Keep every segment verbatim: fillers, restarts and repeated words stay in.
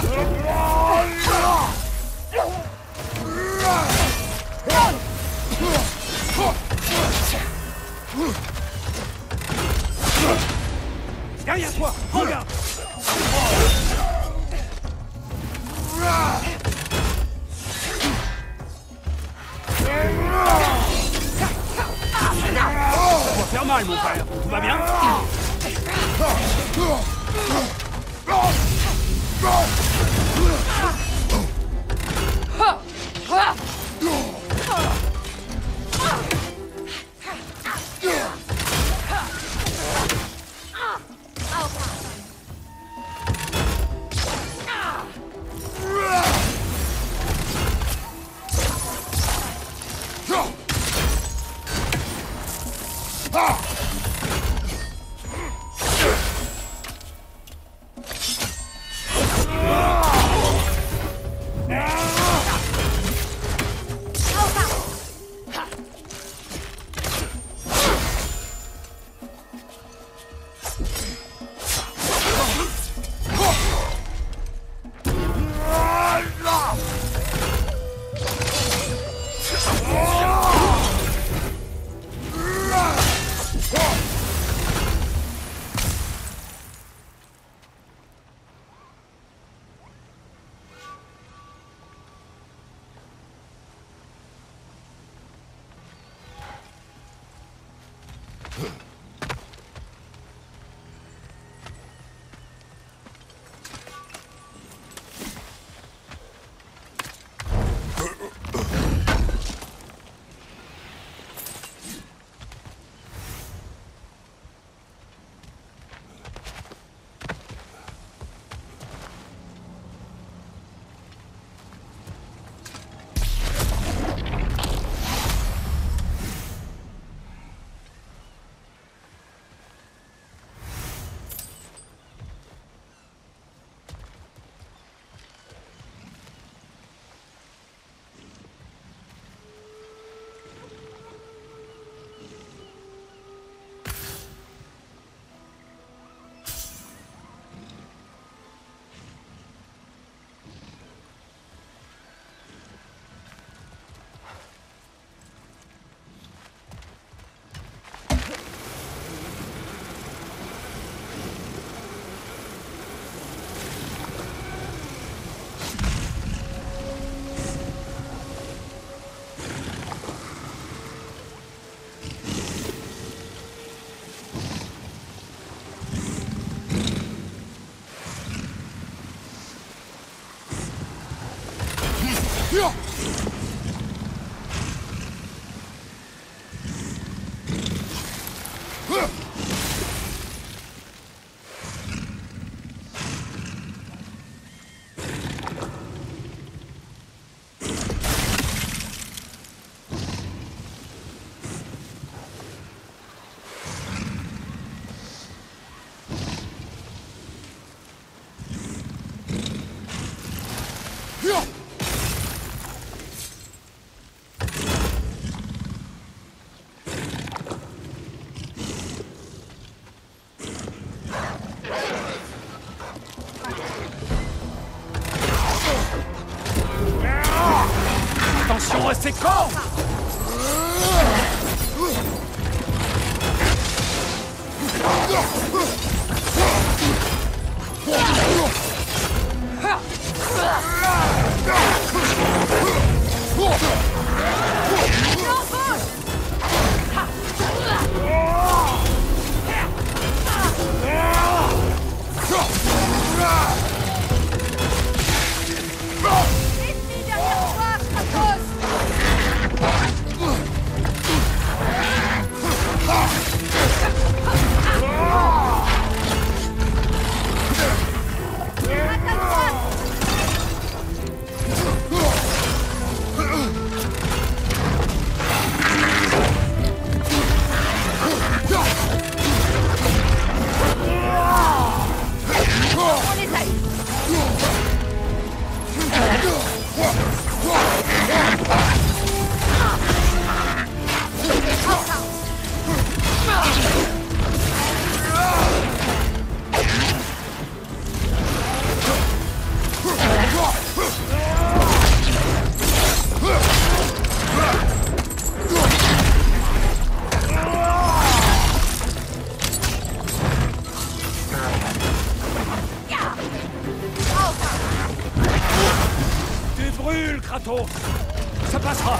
Derrière toi, regarde. Ça doit faire mal, mon frère. Tout va bien? C'est con! Kratos. Ça passera.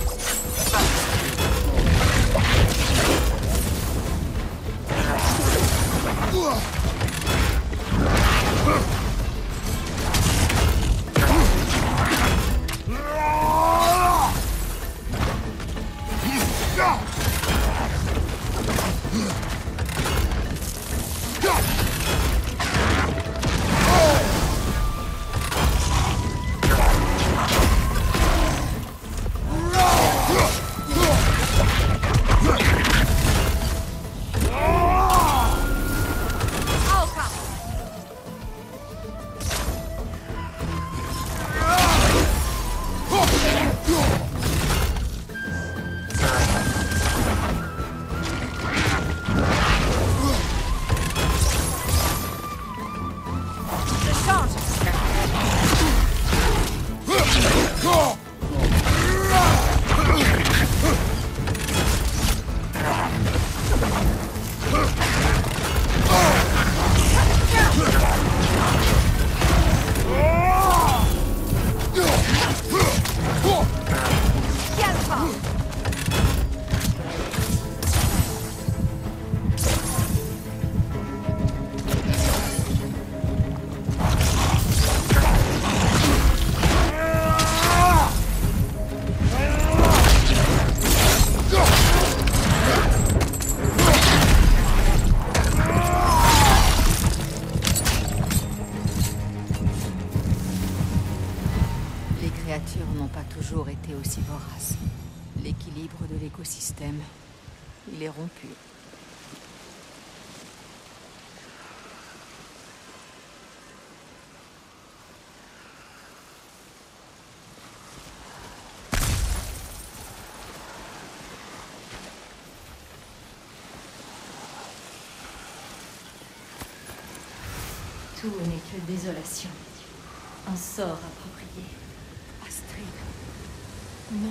Toujours été aussi vorace. L'équilibre de l'écosystème, il est rompu. Tout n'est que désolation. Un sort approprié. Astrid. Non.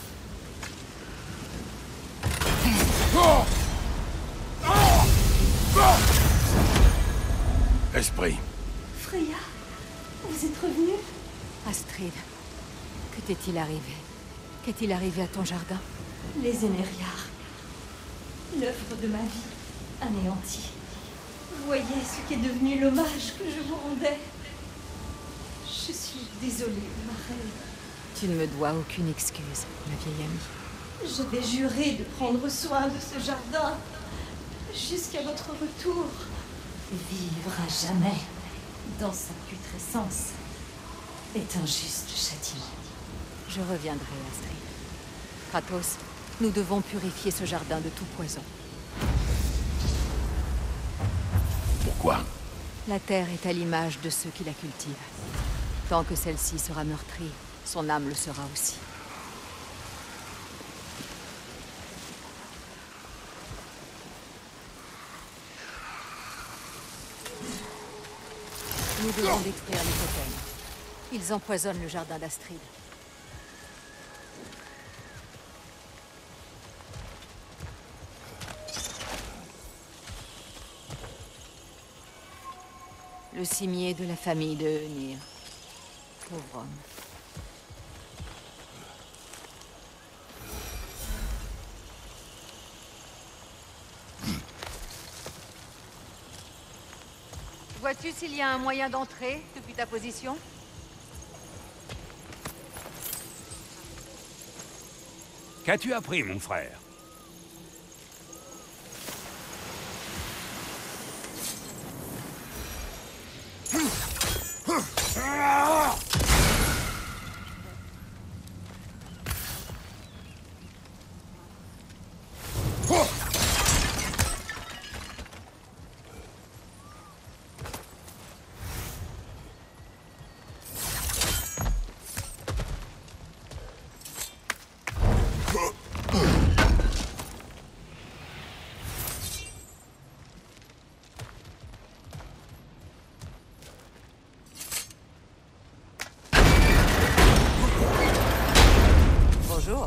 Esprit. Freya, vous êtes revenu? Astrid, que t'est-il arrivé? Qu'est-il arrivé à ton jardin? Les Émériards. L'œuvre de ma vie, anéantie. Voyez ce qu'est devenu l'hommage que je vous rendais. Je suis désolée, ma reine. Tu ne me dois aucune excuse, ma vieille amie. J'avais juré de prendre soin de ce jardin jusqu'à votre retour. Vivre à jamais dans sa putrescence est un juste châtiment. Je reviendrai, Astrid. Kratos, nous devons purifier ce jardin de tout poison. Pourquoi? La terre est à l'image de ceux qui la cultivent. Tant que celle-ci sera meurtrie, son âme le sera aussi. Nous devons détruire les totems. Ils empoisonnent le jardin d'Astrid. Le cimier de la famille de Önir. Pauvre homme. Vois-tu s'il y a un moyen d'entrer depuis ta position? Qu'as-tu appris, mon frère? Bonjour.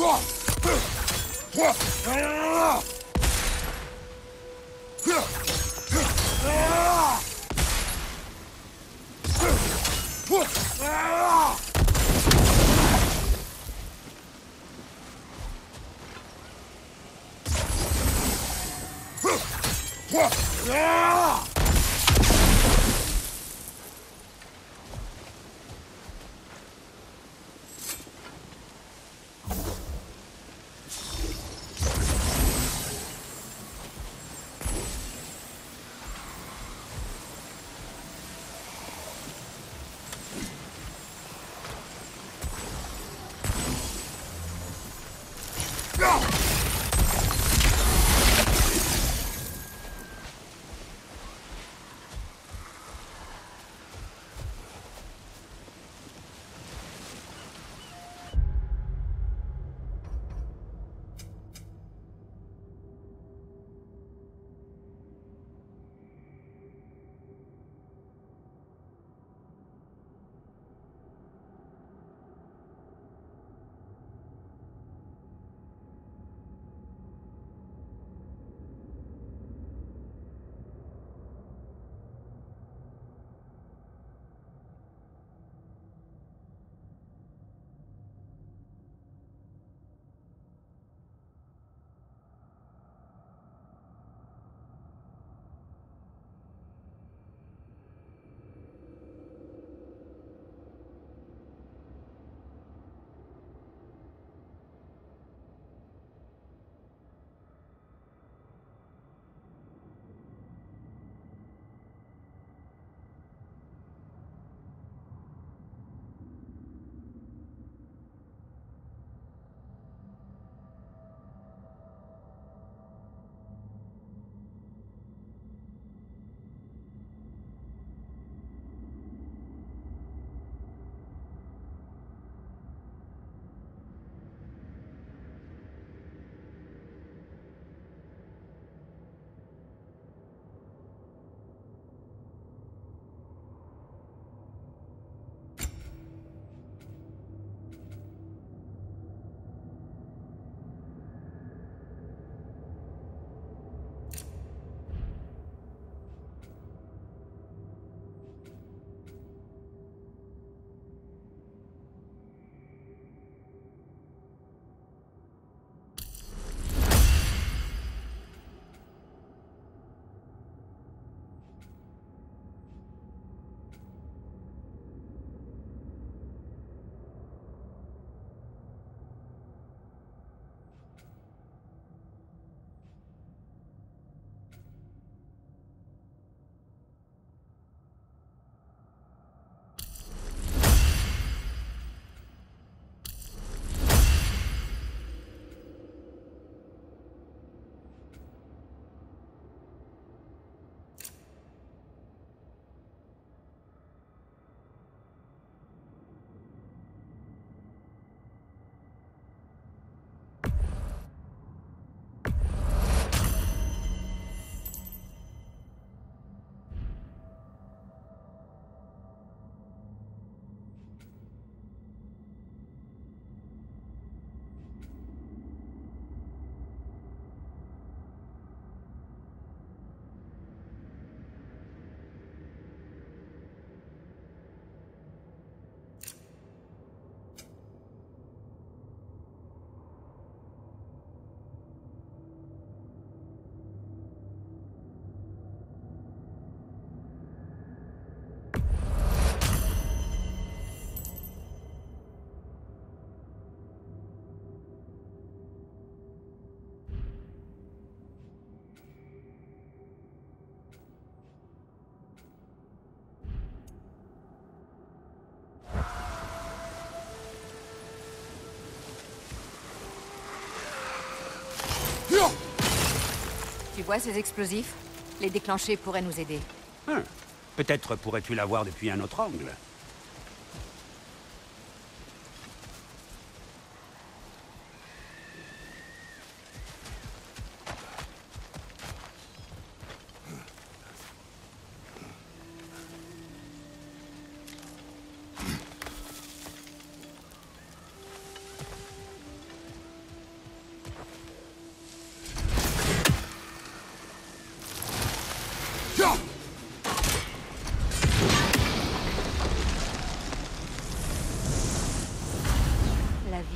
Tu vois ces explosifs? Les déclencher pourrait nous aider. Hum. Peut-être pourrais-tu la voir depuis un autre angle.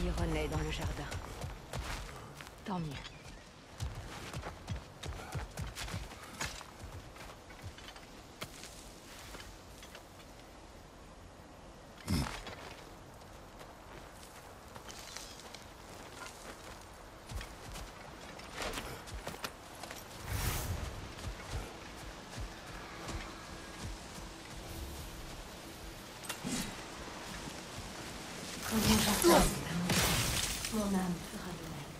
vie renaît dans le jardin. Tant mieux. Combien j'attends mon âme fera de même.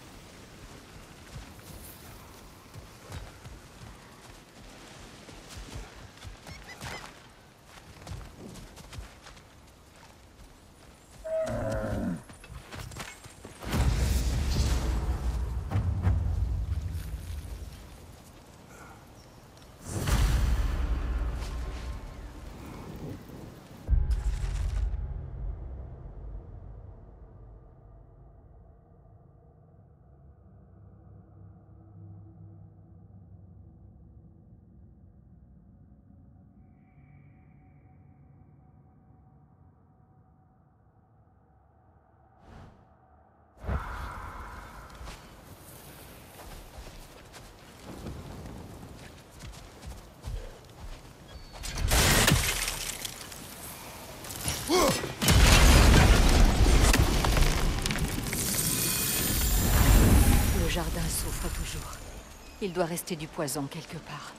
Le jardin souffre toujours. Il doit rester du poison quelque part.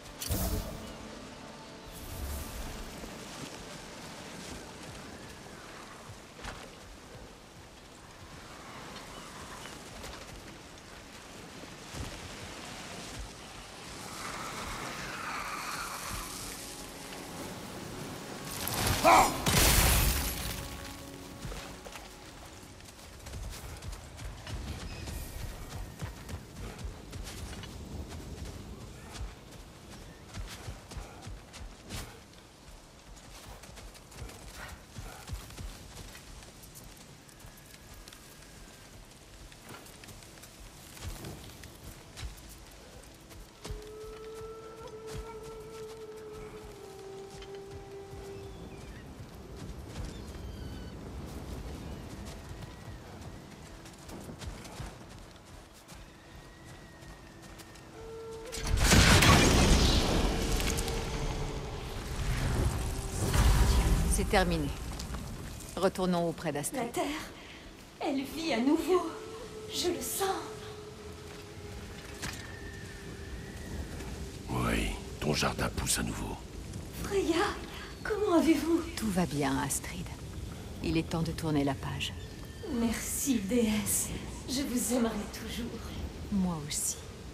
C'est terminé. Retournons auprès d'Astrid. La terre, elle vit à nouveau. Je le sens. Oui, ton jardin pousse à nouveau. Freya, comment avez-vous? Tout va bien, Astrid. Il est temps de tourner la page. Merci, déesse. Je vous aimerai toujours. Moi aussi.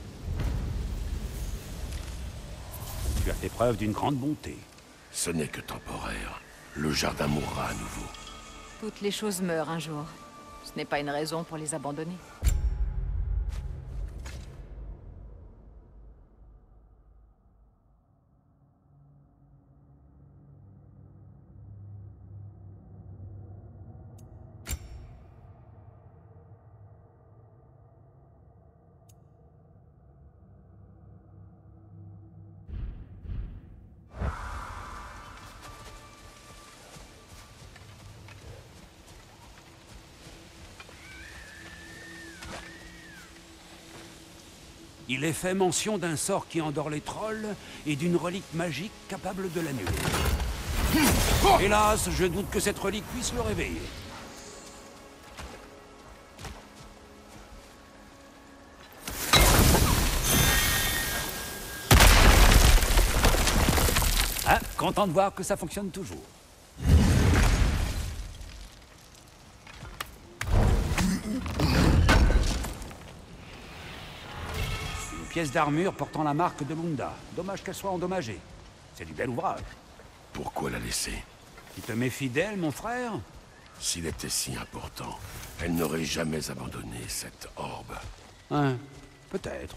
Tu as fait preuve d'une grande bonté. Ce n'est que temporaire. Le jardin mourra à nouveau. Toutes les choses meurent un jour. Ce n'est pas une raison pour les abandonner. Il est fait mention d'un sort qui endort les trolls et d'une relique magique capable de l'annuler. Hélas, je doute que cette relique puisse le réveiller. Ah, content de voir que ça fonctionne toujours. Pièce d'armure portant la marque de Lunda. Dommage qu'elle soit endommagée. C'est du bel ouvrage. Pourquoi la laisser? Tu te méfies d'elle, mon frère? S'il était si important, elle n'aurait jamais abandonné cette orbe. Hein, peut-être.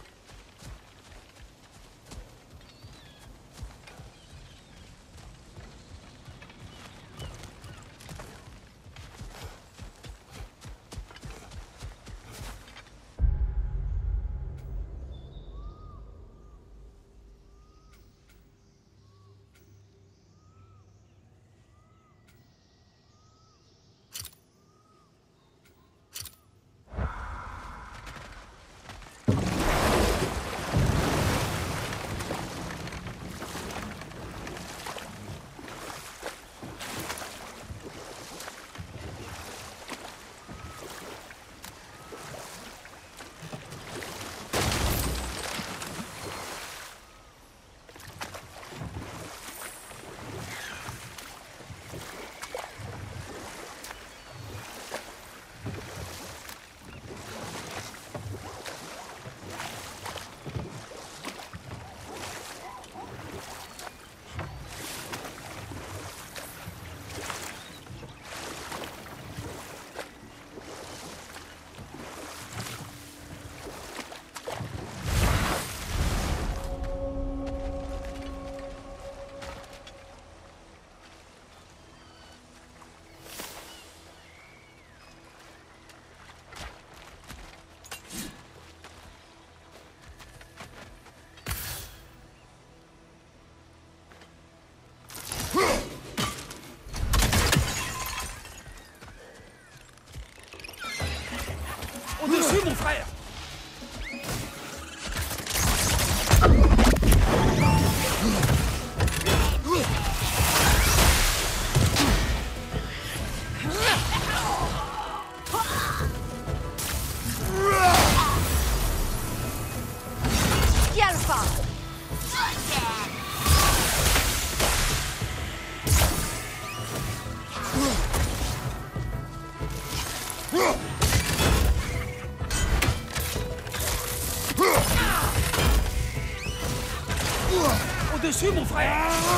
prêt.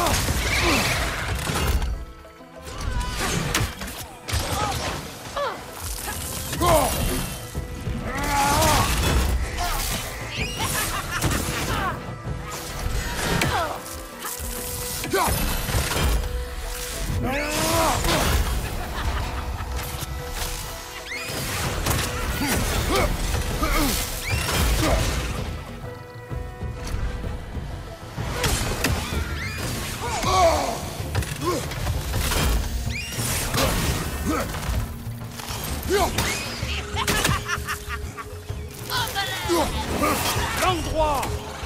Flanc droit.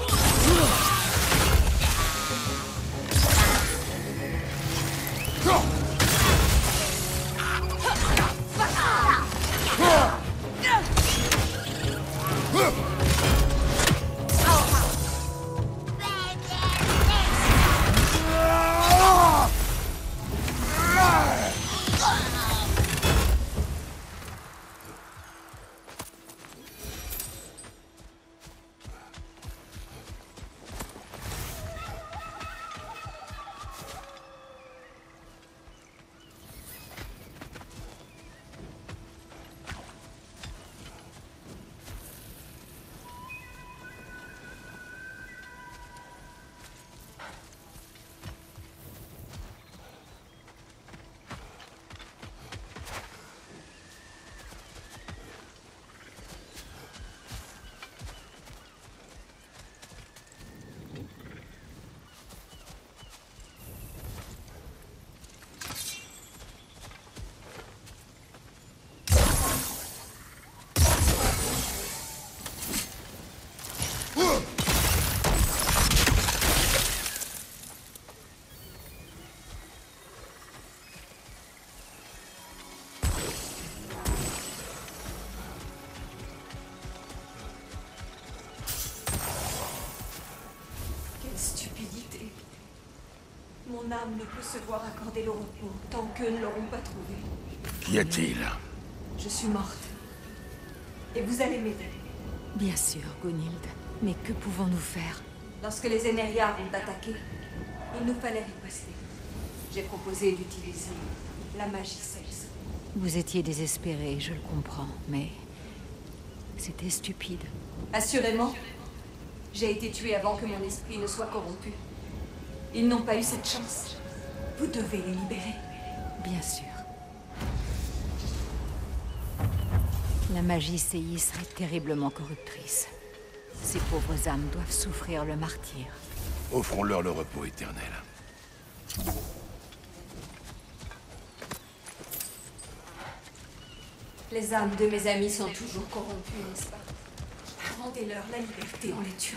Stupidité. Mon âme ne peut se voir accorder le repos tant qu'eux ne l'auront pas trouvé. Qu'y a-t-il? Je suis morte. Et vous allez m'aider. Bien sûr, Gunhild. Mais que pouvons-nous faire? Lorsque les Aenariars ont attaqué, il nous fallait riposter. J'ai proposé d'utiliser la magie Celse. Vous étiez désespéré, je le comprends, mais... c'était stupide. Assurément. J'ai été tuée avant que mon esprit ne soit corrompu. Ils n'ont pas eu cette chance. Vous devez les libérer. Bien sûr. La magie séisme est terriblement corruptrice. Ces pauvres âmes doivent souffrir le martyre. Offrons-leur le repos éternel. Les âmes de mes amis sont toujours corrompues, n'est-ce pas? Rendez-leur la liberté en les tuant.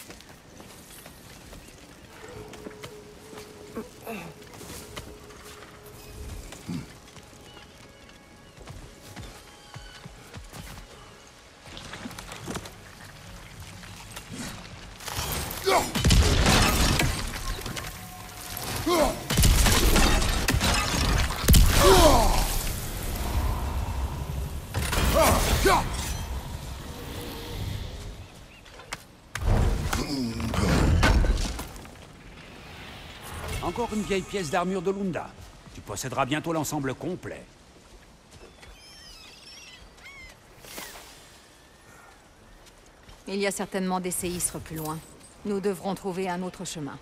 Encore une vieille pièce d'armure de Lunda. Tu posséderas bientôt l'ensemble complet. Il y a certainement des séismes plus loin. Nous devrons trouver un autre chemin.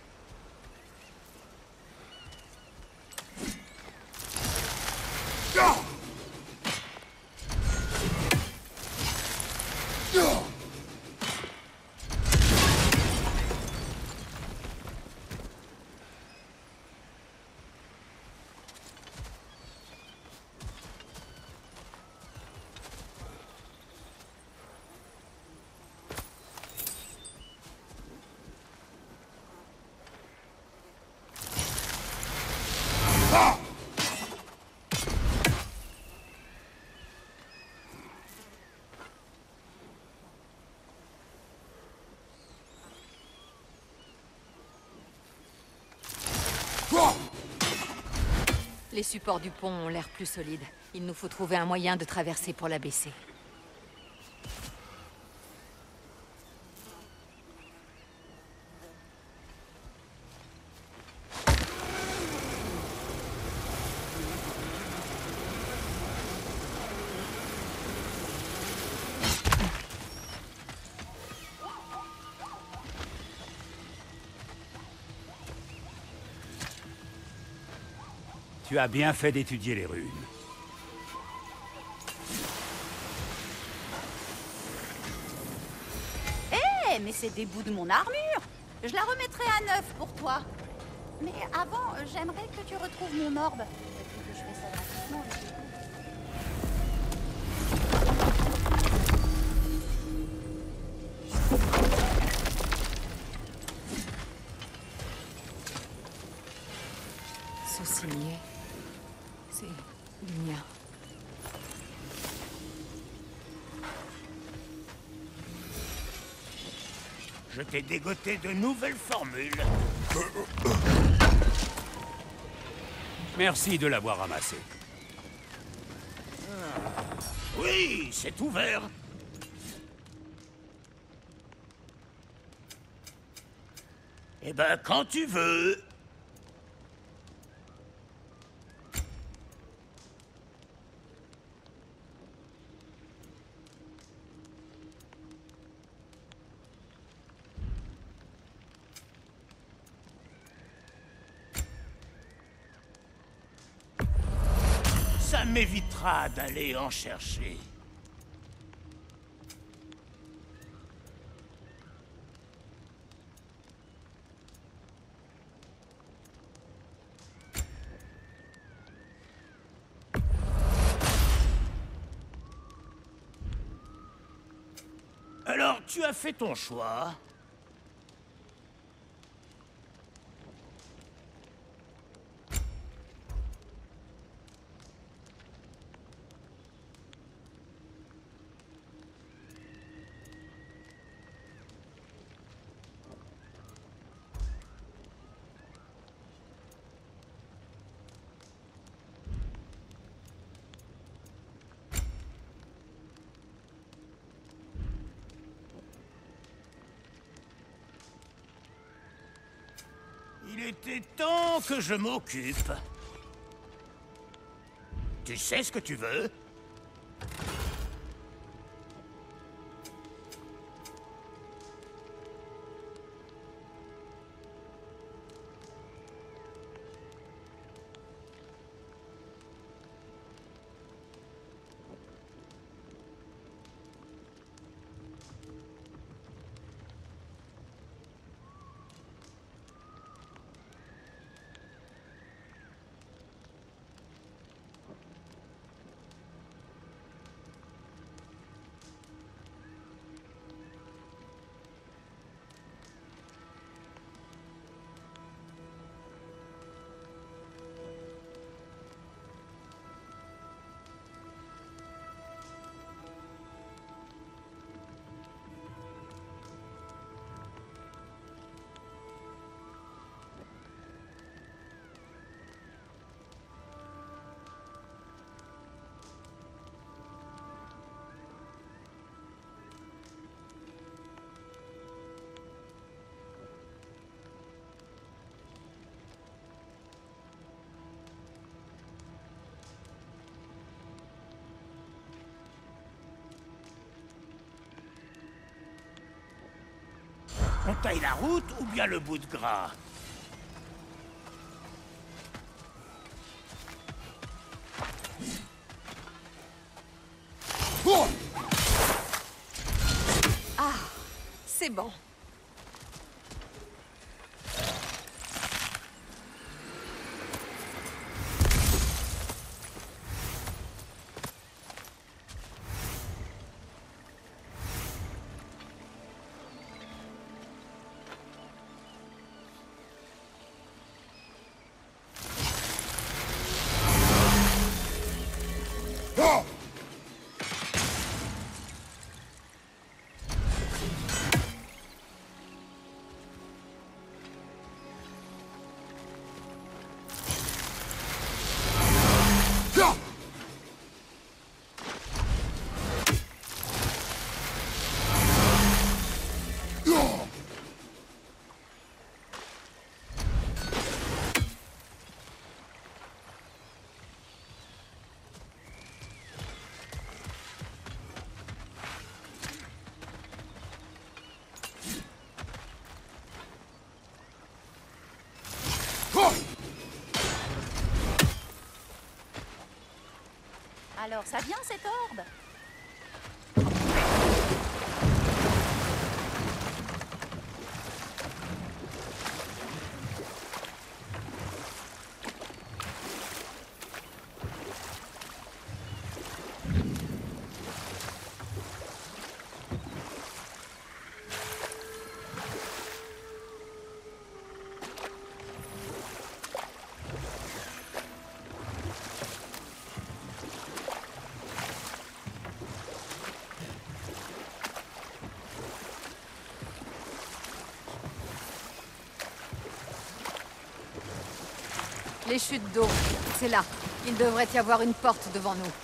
Les supports du pont ont l'air plus solides. Il nous faut trouver un moyen de traverser pour l'abaisser. Tu as bien fait d'étudier les runes. Hé, hey, mais c'est des bouts de mon armure. Je la remettrai à neuf pour toi. Mais avant, j'aimerais que tu retrouves mon orbe. Peut-être que je fais ça gratuitement avec les Sous-signé. C'est le mien. Je t'ai dégoté de nouvelles formules. Merci de l'avoir ramassé. Oui, c'est ouvert. Eh ben, quand tu veux. Ça m'évitera d'aller en chercher. Alors, tu as fait ton choix. Il était temps que je m'occupe. Tu sais ce que tu veux? On taille la route ou bien le bout de gras? Ah, c'est bon. Alors, ça vient cette orbe? Les chutes d'eau, c'est là. Il devrait y avoir une porte devant nous.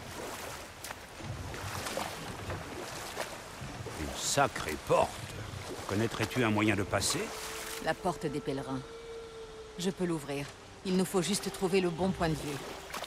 Une sacrée porte. Connaîtrais-tu un moyen de passer? La porte des pèlerins. Je peux l'ouvrir. Il nous faut juste trouver le bon point de vue.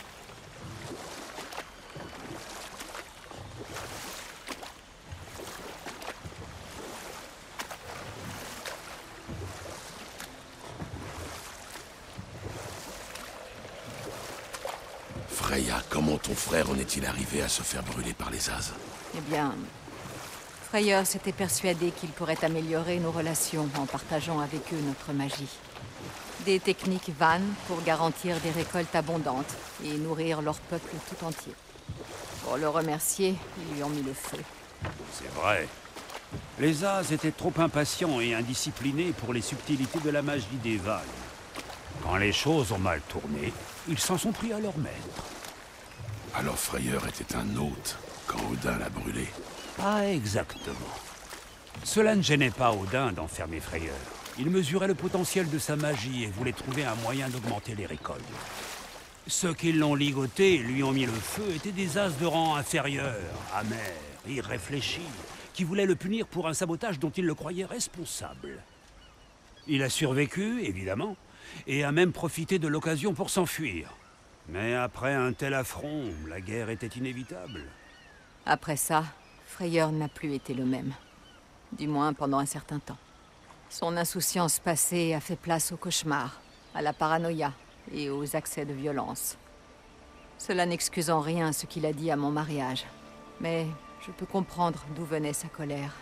Freya, comment ton frère en est-il arrivé à se faire brûler par les As? Eh bien... Freyr s'était persuadé qu'il pourrait améliorer nos relations en partageant avec eux notre magie. Des techniques vanes pour garantir des récoltes abondantes et nourrir leur peuple tout entier. Pour le remercier, ils lui ont mis le feu. C'est vrai. Les As étaient trop impatients et indisciplinés pour les subtilités de la magie des Vales. Quand les choses ont mal tourné, ils s'en sont pris à leur maître. Alors Freyr était un hôte quand Odin l'a brûlé. Pas exactement. Cela ne gênait pas Odin d'enfermer Freyr. Il mesurait le potentiel de sa magie et voulait trouver un moyen d'augmenter les récoltes. Ceux qui l'ont ligoté et lui ont mis le feu étaient des As de rang inférieur, amers, irréfléchis, qui voulaient le punir pour un sabotage dont il le croyait responsable. Il a survécu, évidemment, et a même profité de l'occasion pour s'enfuir. Mais après un tel affront, la guerre était inévitable. Après ça, Freyr n'a plus été le même. Du moins pendant un certain temps. Son insouciance passée a fait place au cauchemar, à la paranoïa et aux accès de violence. Cela n'excuse en rien ce qu'il a dit à mon mariage. Mais je peux comprendre d'où venait sa colère.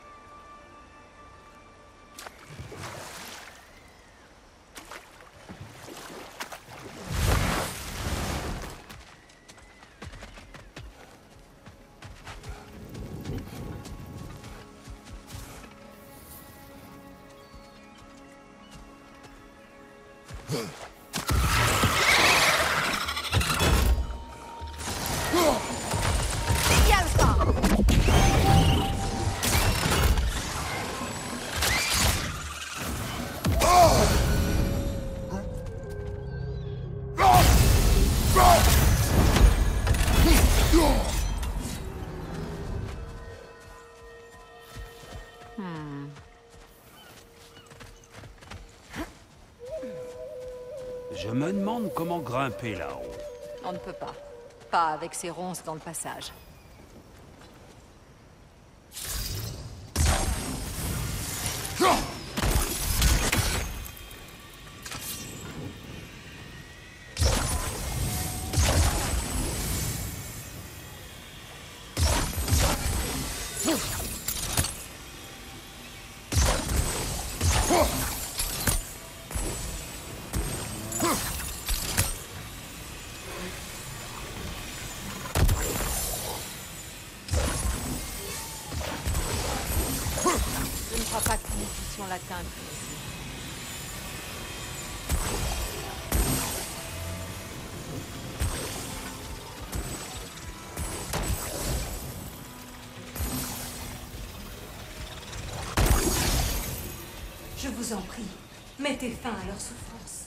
Je me demande comment grimper là-haut. On ne peut pas. Pas avec ces ronces dans le passage. Je ne crois pas que nous puissions l'atteindre ici. Je vous en prie, mettez fin à leur souffrance.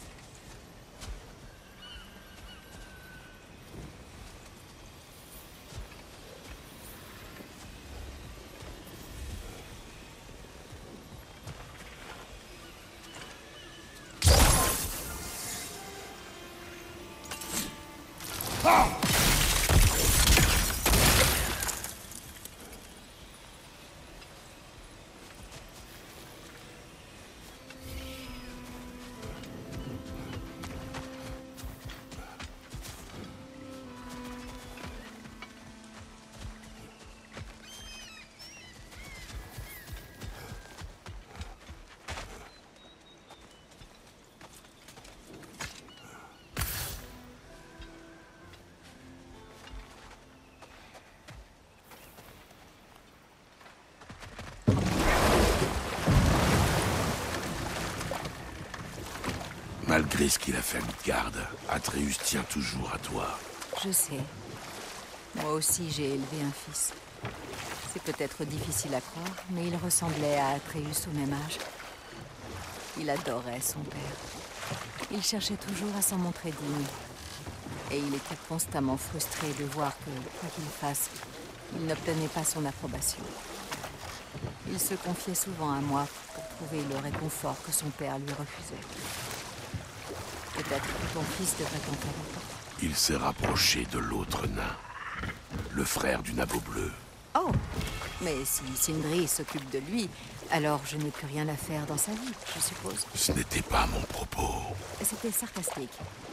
Malgré ce qu'il a fait à Midgard, Atreus tient toujours à toi. Je sais. Moi aussi, j'ai élevé un fils. C'est peut-être difficile à croire, mais il ressemblait à Atreus au même âge. Il adorait son père. Il cherchait toujours à s'en montrer digne. Et il était constamment frustré de voir que, quoi qu'il fasse, il n'obtenait pas son approbation. Il se confiait souvent à moi pour trouver le réconfort que son père lui refusait. Peut-être que ton fils devrait t'en faire autant. Il s'est rapproché de l'autre nain, le frère du nabot bleu. Oh, mais si Sindri s'occupe de lui, alors je n'ai plus rien à faire dans sa vie, je suppose. Ce n'était pas mon propos. C'était sarcastique.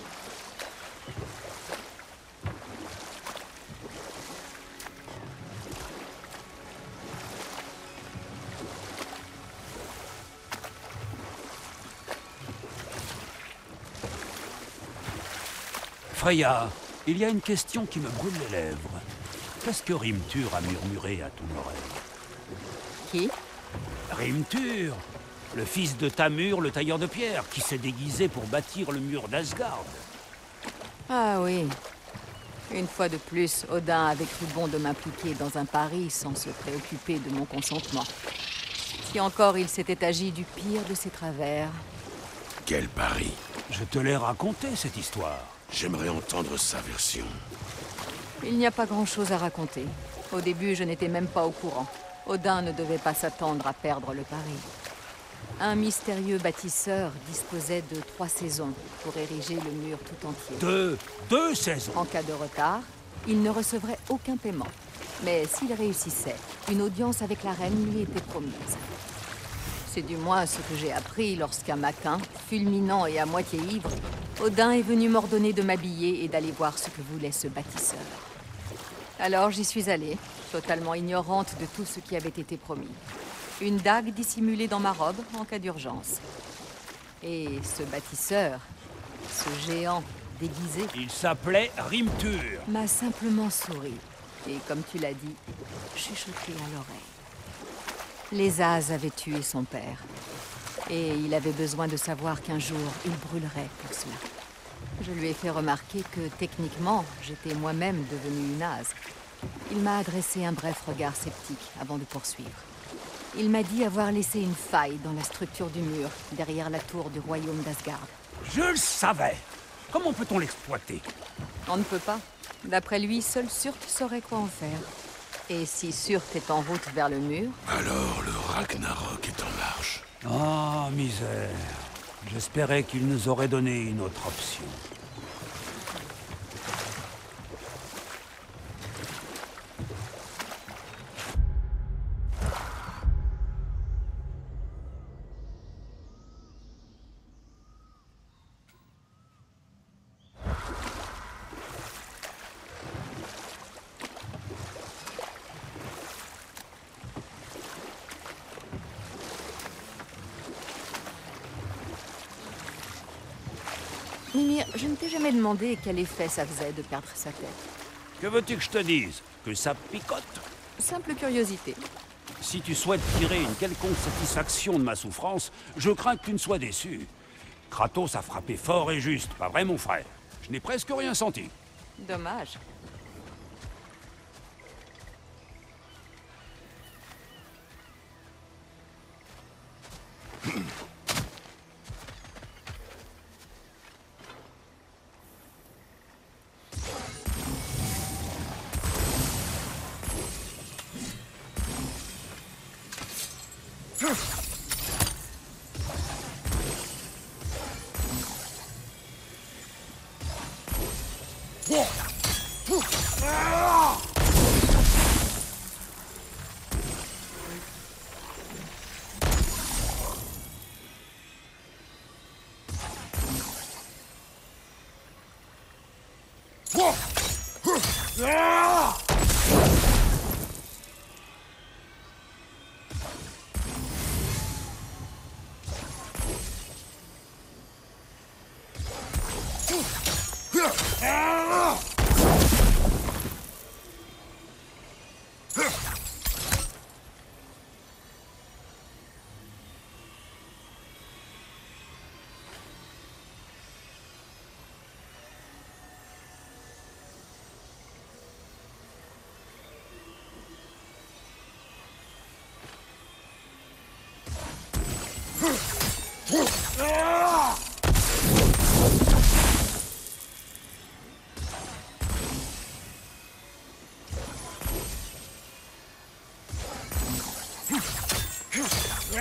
Freya, il y a une question qui me brûle les lèvres. Qu'est-ce que Rimtur a murmuré à ton oreille? Qui? Rimtur, le fils de Tamur, le tailleur de pierre, qui s'est déguisé pour bâtir le mur d'Asgard. Ah oui. Une fois de plus, Odin avait cru bon de m'impliquer dans un pari sans se préoccuper de mon consentement. Si encore il s'était agi du pire de ses travers. Quel pari! Je te l'ai raconté, cette histoire. J'aimerais entendre sa version. Il n'y a pas grand-chose à raconter. Au début, je n'étais même pas au courant. Odin ne devait pas s'attendre à perdre le pari. Un mystérieux bâtisseur disposait de trois saisons pour ériger le mur tout entier. Deux, deux saisons. En cas de retard, il ne recevrait aucun paiement. Mais s'il réussissait, une audience avec la reine lui était promise. C'est du moins ce que j'ai appris lorsqu'un matin, fulminant et à moitié ivre, Odin est venu m'ordonner de m'habiller et d'aller voir ce que voulait ce bâtisseur. Alors j'y suis allée, totalement ignorante de tout ce qui avait été promis. Une dague dissimulée dans ma robe en cas d'urgence. Et ce bâtisseur, ce géant déguisé, Il s'appelait Rimtur. m'a simplement souri. Et comme tu l'as dit, chuchoté à l'oreille. Les As avaient tué son père. Et il avait besoin de savoir qu'un jour, il brûlerait pour cela. Je lui ai fait remarquer que, techniquement, j'étais moi-même devenue une As. Il m'a adressé un bref regard sceptique avant de poursuivre. Il m'a dit avoir laissé une faille dans la structure du mur, derrière la tour du royaume d'Asgard. Je le savais. Comment peut-on l'exploiter? On ne peut pas. D'après lui, seul Surt saurait quoi en faire. Et si Surt est en route vers le mur... Alors le Ragnarok est en marche. Ah, misère. J'espérais qu'il nous aurait donné une autre option. Mimir, je ne t'ai jamais demandé quel effet ça faisait de perdre sa tête. Que veux-tu que je te dise? Que ça picote? Simple curiosité. Si tu souhaites tirer une quelconque satisfaction de ma souffrance, je crains que tu ne sois déçu. Kratos a frappé fort et juste, pas vrai mon frère? Je n'ai presque rien senti. Dommage.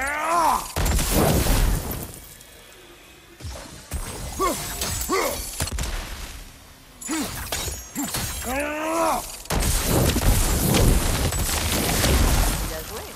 joué.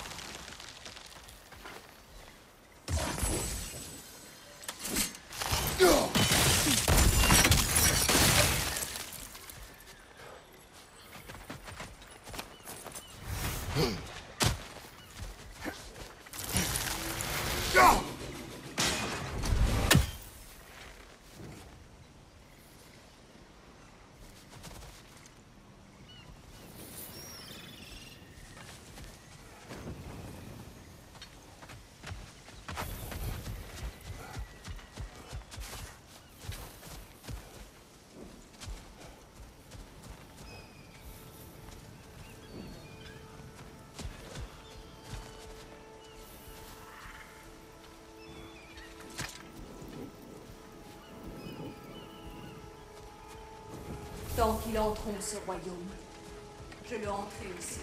Tant qu'il entreront ce royaume, je le hanterai aussi.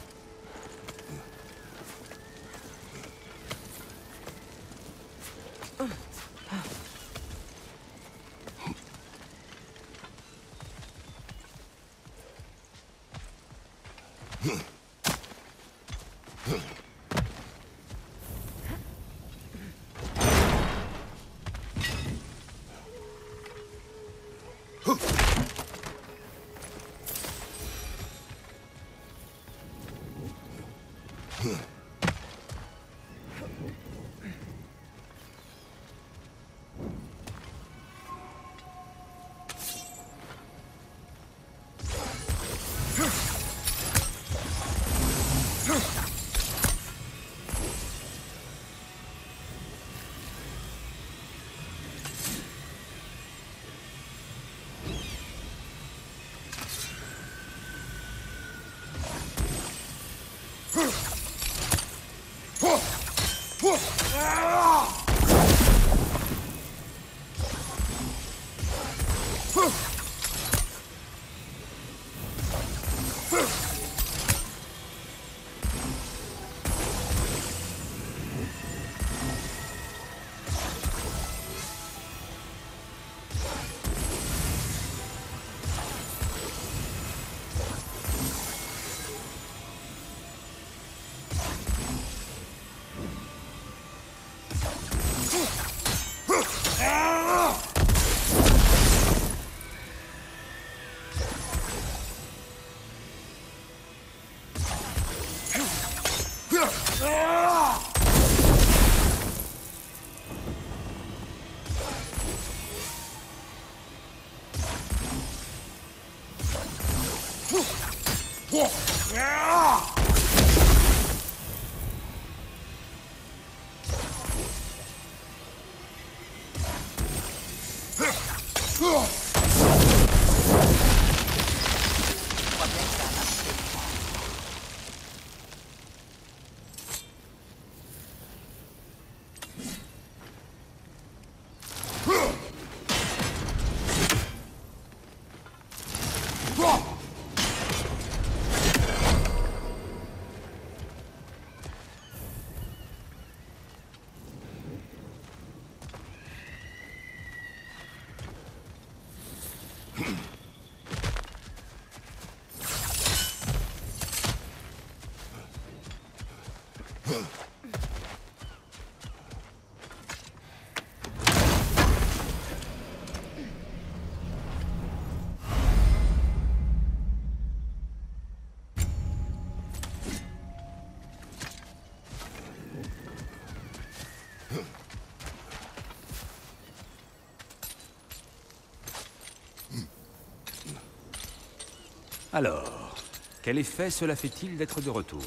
Alors, quel effet cela fait-il d'être de retour?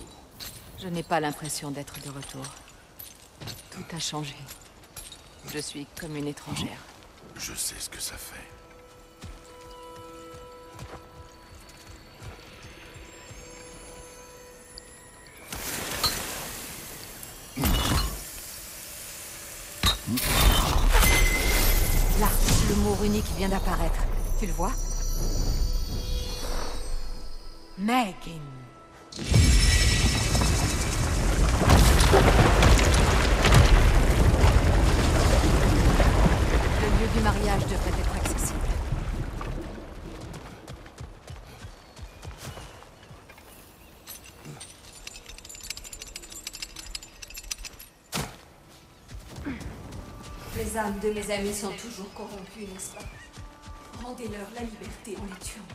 Je n'ai pas l'impression d'être de retour. Tout a changé. Je suis comme une étrangère. Je sais ce que ça fait. Là, le mot runique vient d'apparaître. Tu le vois? Megan. mariage devrait être accessible. Les âmes de mes amis sont toujours corrompues, n'est-ce pas? Rendez-leur la liberté en les tuant.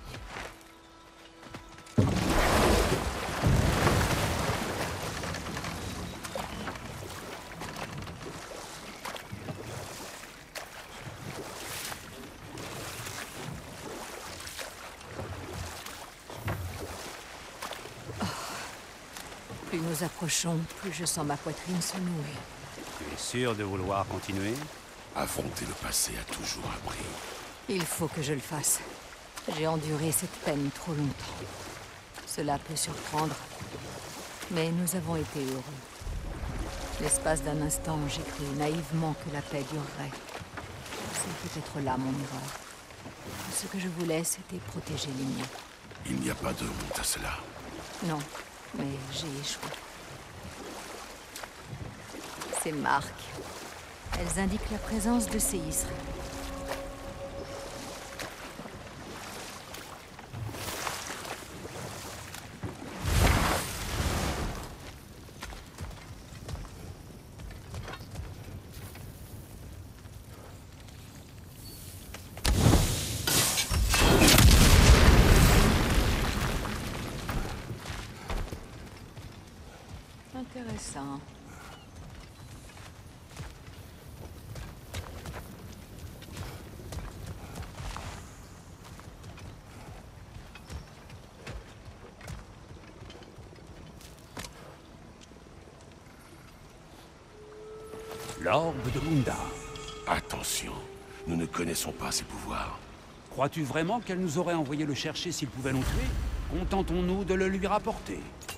Plus nous approchons, plus je sens ma poitrine se nouer. Tu es sûr de vouloir continuer? Affronter le passé a toujours un prix. Il faut que je le fasse. J'ai enduré cette peine trop longtemps. Cela peut surprendre, mais nous avons été heureux. L'espace d'un instant, j'ai cru naïvement que la paix durerait. C'est peut-être là mon erreur. Ce que je voulais, c'était protéger les miens. Il n'y a pas de honte à cela. Non, mais j'ai échoué. Ces marques, elles indiquent la présence de séismes. Intéressant. L'orbe de Munda. Attention, nous ne connaissons pas ses pouvoirs. Crois-tu vraiment qu'elle nous aurait envoyé le chercher s'il pouvait nous tuer? Contentons-nous de le lui rapporter.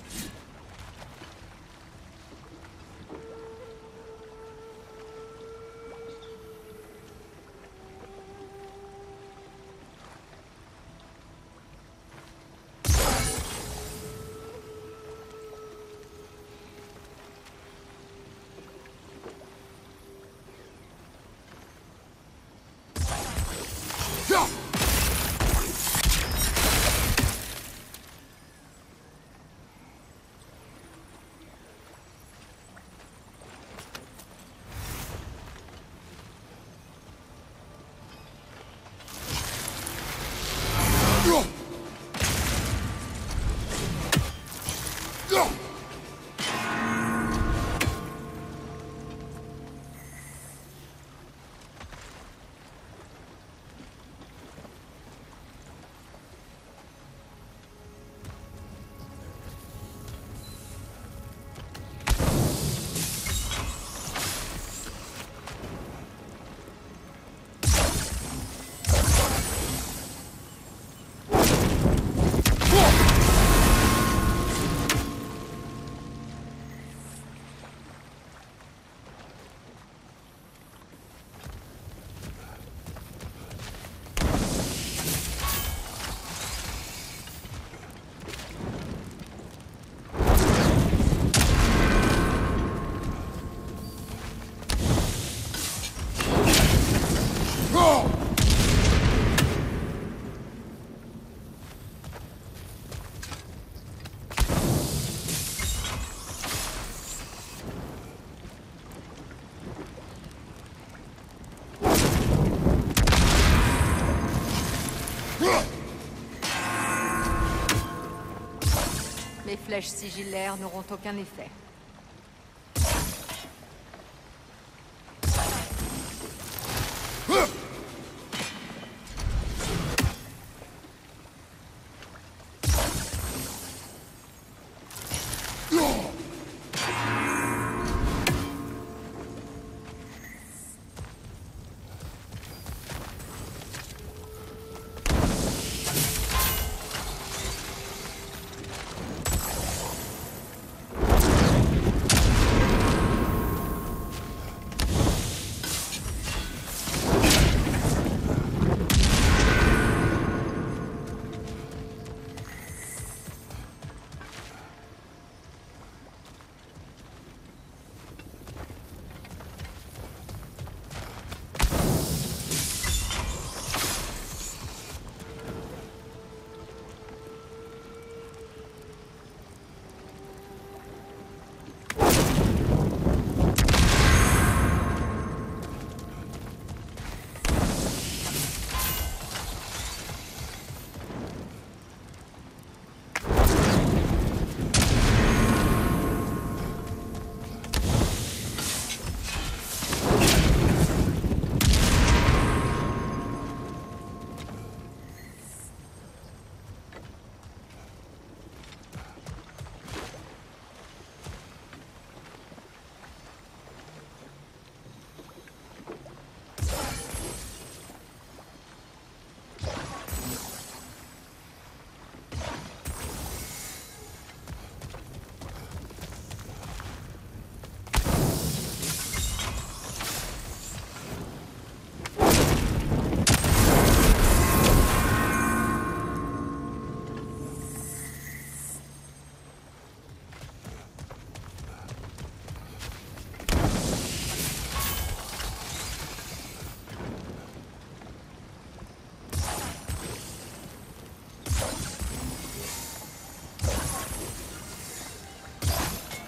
Mes flèches sigillaires n'auront aucun effet.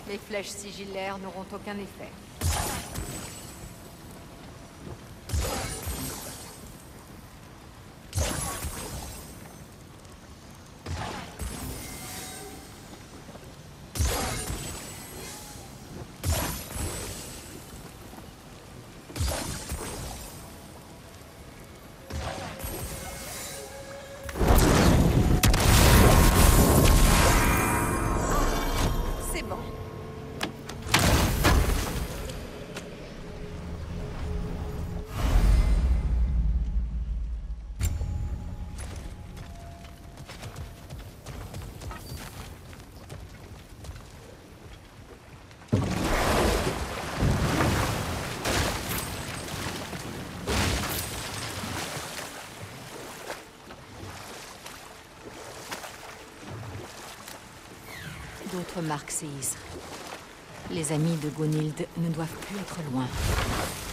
Les flèches sigillaires n'auront aucun effet. D'autres marques séisses. Les amis de Gunhild ne doivent plus être loin.